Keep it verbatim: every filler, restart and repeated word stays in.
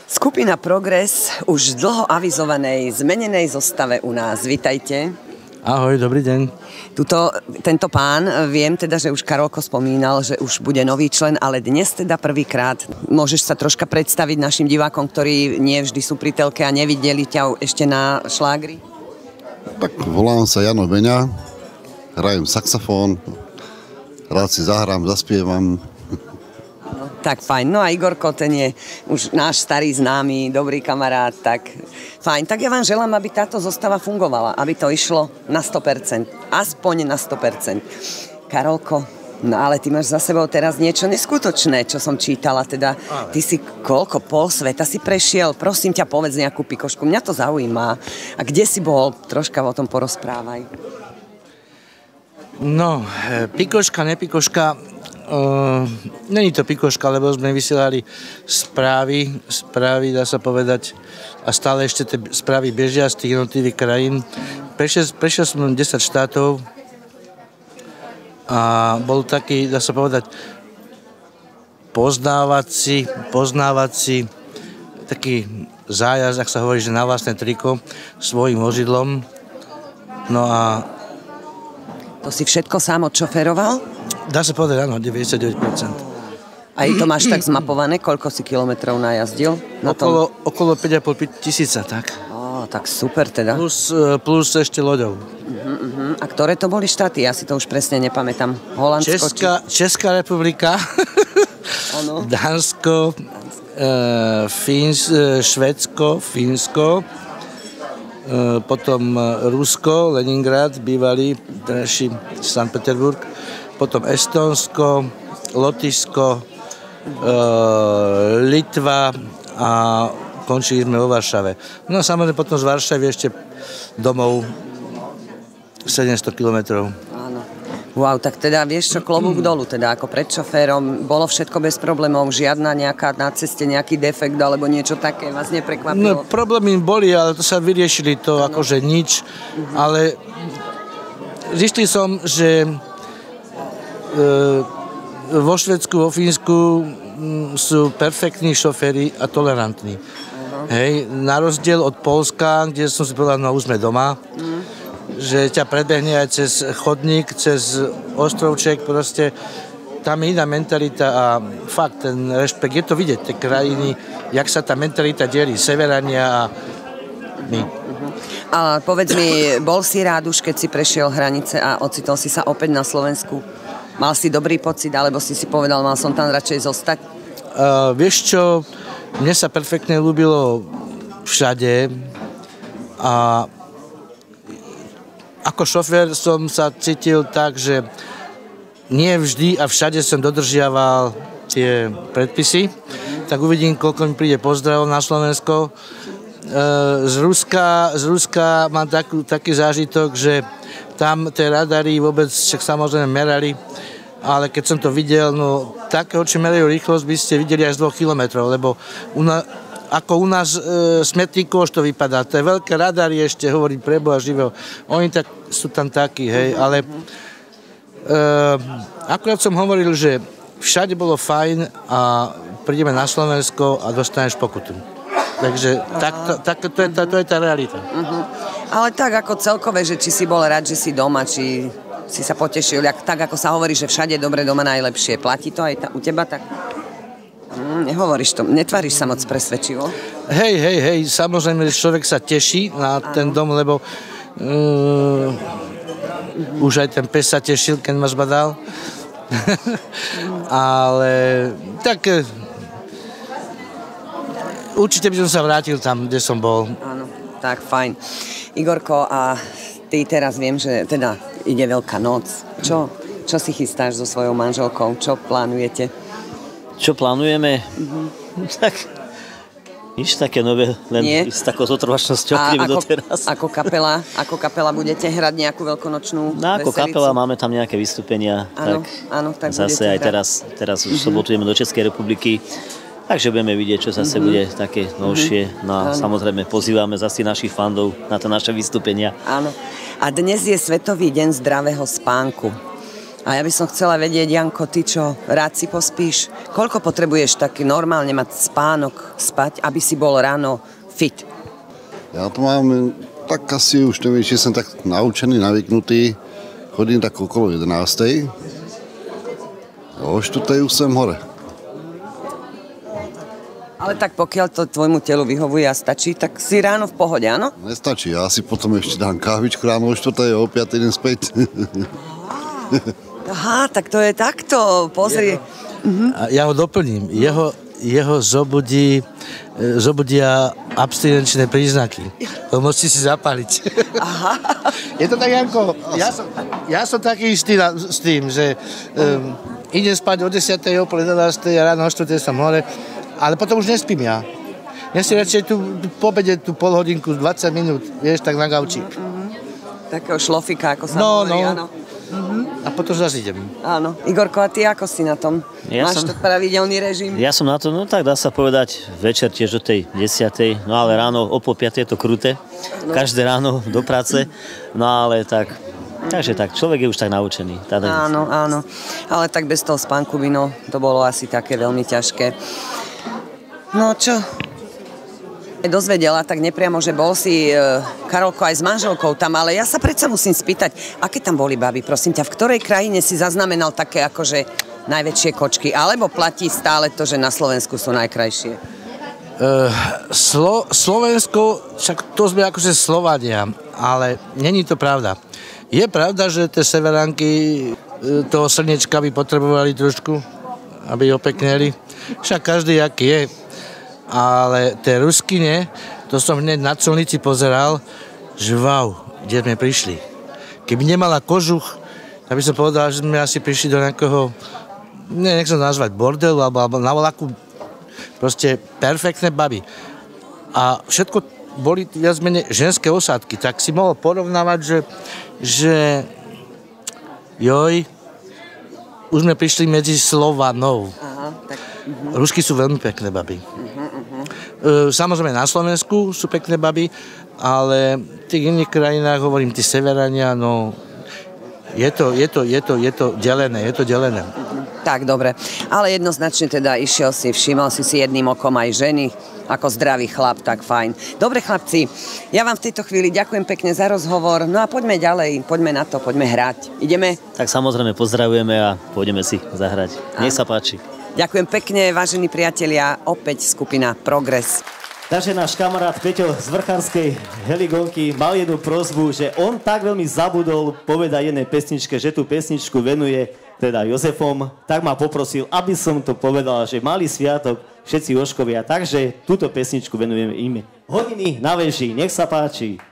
Skupina Progres už v dlho avizovanej zmenenej zostave u nás. Vitajte. Ahoj, dobrý deň. Tuto, tento pán, viem teda, že už Karolko spomínal, že už bude nový člen, ale dnes teda prvýkrát. Môžeš sa troška predstaviť našim divákom, ktorí nie vždy sú pri telke a nevideli ťa ešte na šlágri? Tak volám sa Jano Beňa, hrajem saxofón, rád si zahrám, zaspievam. Tak fajn. No a Igorko, ten je už náš starý známy, dobrý kamarát, tak fajn. Tak ja vám želám, aby táto zostava fungovala, aby to išlo na sto percent. Aspoň na sto percent. Karolko, no ale ty máš za sebou teraz niečo neskutočné, čo som čítala. Teda ty si koľko, pol sveta si prešiel? Prosím ťa, povedz nejakú pikošku. Mňa to zaujíma. A kde si bol? Troška o tom porozprávaj. No, pikoška, nepikoška... Uh, není to pikoška, lebo sme vysielali správy, správy, dá sa povedať, a stále ešte tie správy bežia z tých jednotlivých krajín. Prešiel, prešiel som desať štátov a bol taký, dá sa povedať, poznávací, poznávací taký zájazd, ak sa hovorí, že na vlastné triko, svojím vozidlom. No a... To si všetko sám odšoferoval? Dá sa povedať, áno, deväťdesiatdeväť percent. Aj to máš tak zmapované? Koľko si kilometrov najazdil? Na okolo, okolo päť a pol tisíca, tak. Ó, tak super teda. Plus, plus ešte loďou. Uh-huh, uh-huh. A ktoré to boli štáty? Ja si to už presne nepamätám. Holandsko? Česká, či... Česká republika, Dánsko, uh, Fíns, uh, Švédsko, Fínsko, uh, potom Rusko, Leningrad, bývalý, dnešný Sankt Peterburg, potom Estónsko, Lotyšsko, e, Litva a končili sme vo Varšave. No a samozrejme potom z Varšavy ešte domov sedemsto kilometrov. Áno. Wow, tak teda vieš čo, klobúk dolu, teda ako pred šoférom, bolo všetko bez problémov, žiadna nejaká na ceste, nejaký defekt alebo niečo také, vás neprekvapilo? No problémy boli, ale to sa vyriešili, to ano. Akože nič, uh-huh. Ale zistil som, že vo Švédsku, vo Fínsku sú perfektní šoféri a tolerantní. Uh-huh. Hej, na rozdiel od Poľska, kde som si povedal, no už sme doma, uh-huh. že ťa predbehne aj cez chodník, cez ostrovček, proste tam je iná mentalita a fakt, ten rešpekt, je to vidieť, tie krajiny, jak sa tá mentalita delí, severania a my. Uh-huh. A povedz mi, bol si rád už, keď si prešiel hranice a ocitol si sa opäť na Slovensku? Mal si dobrý pocit, alebo si si povedal, mal som tam radšej zostať? Uh, vieš čo, mne sa perfektne ľúbilo všade a ako šofér som sa cítil tak, že nie vždy a všade som dodržiaval tie predpisy, tak uvidím, koľko mi príde pozdravov na Slovensko. Uh, z Ruska, z Ruska mám takú, taký zážitok, že tam tie radary vôbec však samozrejme merali, ale keď som to videl, no takého, či merajú rýchlosť, by ste videli až z dvoch kilometrov, lebo u na, ako u nás e, smetný koš to vypadá, to je veľké radary ešte, hovorí preboha živého, oni tak, sú tam takí, hej, ale e, akurát som hovoril, že všade bolo fajn a prídeme na Slovensko a dostaneš pokutu. Takže tak, to, tak, to, je tá, to je tá realita. Uh-huh. Ale tak ako celkové, že či si bol rád, že si doma, či si sa potešil, jak, tak ako sa hovorí, že všade dobre, doma najlepšie. Platí to aj ta, u teba tak? Mm, nehovoríš to, netváriš sa moc presvedčivo? Hej, hej, hej, samozrejme, že človek sa teší na ano. Ten dom, lebo uh, uh-huh. už aj ten pes sa tešil, keď ma zbadal. Ale tak... Určite by som sa vrátil tam, kde som bol. Áno, tak fajn. Igorko, a ty teraz viem, že teda ide Veľká noc. Čo, čo si chystáš so svojou manželkou? Čo plánujete? Čo plánujeme? Uh-huh. Tak nič také nové, len Nie? s takou zotrvačnosťou, ktorým doteraz. Ako kapela, ako kapela budete hrať nejakú veľkonočnú No ako veselicu? Kapela máme tam nejaké vystúpenia. Áno, tak áno, tak zase aj teraz, teraz už uh-huh. sobotujeme do Českej republiky. Takže budeme vidieť, čo zase mm-hmm. bude také novšie. No a samozrejme pozývame zase našich fandov na to naše vystúpenia. Áno. A dnes je Svetový deň zdravého spánku. A A ja by som chcela vedieť, Janko, ty čo, rád si pospíš? Koľko potrebuješ taký normálne mať spánok, spať, aby si bol ráno fit? Ja to mám tak asi už neviem, či som tak naučený, navyknutý. Chodím tak okolo jedenástej. O štvrtej už som hore. Ale tak pokiaľ to tvojmu telu vyhovuje a stačí, tak si ráno v pohode, áno? Nestačí, ja si potom ešte dám kávičku ráno o štvrtej, o piatej idem späť. Aha, tak to je takto, pozri. A ja ho doplním. Jeho, jeho zobudí, zobudia abstinenčné príznaky. To musíte si zapáliť. Aha. Je to tak, Janko? Ja som, ja som taký istý na, s tým, že um, idem spať o desiatej, o pol jedenástej a ráno o štvrtej som hore, ale potom už nespím ja. Ja si radšej tu po obede tú pol hodinku, dvadsať minút, vieš, tak na gauči. Mm-hmm. Takého šlofika, ako sa no, hovorí, no. áno. Mm-hmm. A potom zase idem. Áno. Igorko, a ty ako si na tom? Ja Máš som, to pravidelný režim? Ja som na to, no tak dá sa povedať, večer tiež do tej desiatej, no ale ráno o pol piatej je to kruté. No. Každé ráno do práce, no ale tak, takže tak, človek je už tak naučený. Teda áno, áno. Ale tak bez toho spánku by, no, to bolo asi také veľmi ťažké. No čo? Dozvedela tak nepriamo, že bol si, e, Karolko, aj s manželkou tam, ale ja sa predsa musím spýtať, aké tam boli baby, prosím ťa, v ktorej krajine si zaznamenal také akože najväčšie kočky, alebo platí stále to, že na Slovensku sú najkrajšie? Uh, Slo- Slovensko, však to sme akože Slovania, ale není to pravda. Je pravda, že tie severánky toho slnečka by potrebovali trošku, aby opekneli. Však každý aký je. Ale tie ruskyne, to som hneď na colnici pozeral, že wow, kde sme prišli. Keby nemala kožuch, tak by som povedal, že sme asi prišli do nejakého, ne, nechcem nazvať bordelu, alebo, alebo na voľaku, proste perfektné baby. A všetko boli viac menej ženské osádky, tak si mohol porovnávať, že, že joj, už sme prišli medzi Slovanov. Aha, tak... Uh-huh. Rusky sú veľmi pekné baby. Uh-huh, uh-huh. Samozrejme na Slovensku sú pekné baby, ale v tých iných krajinách, hovorím, tí severania, no je to, je to, je to, je to delené, je to delené. Uh-huh. Tak, dobre. Ale jednoznačne teda išiel si, všimol si si jedným okom aj ženy, ako zdravý chlap, tak fajn. Dobre, chlapci, ja vám v tejto chvíli ďakujem pekne za rozhovor, no a poďme ďalej, poďme na to, poďme hrať. Ideme? Tak samozrejme pozdravujeme a pôjdeme si zahrať. Nech sa páči. Ďakujem pekne, vážení priatelia, opäť skupina Progres. Takže náš kamarát Peťo z vrchárskej heligonky mal jednu prosbu, že on tak veľmi zabudol povedať jednej pesničke, že tú pesničku venuje teda Jozefom, tak ma poprosil, aby som to povedal, že mali sviatok všetci Jožkovia, takže túto pesničku venujeme im. Hodiny na veži, nech sa páči.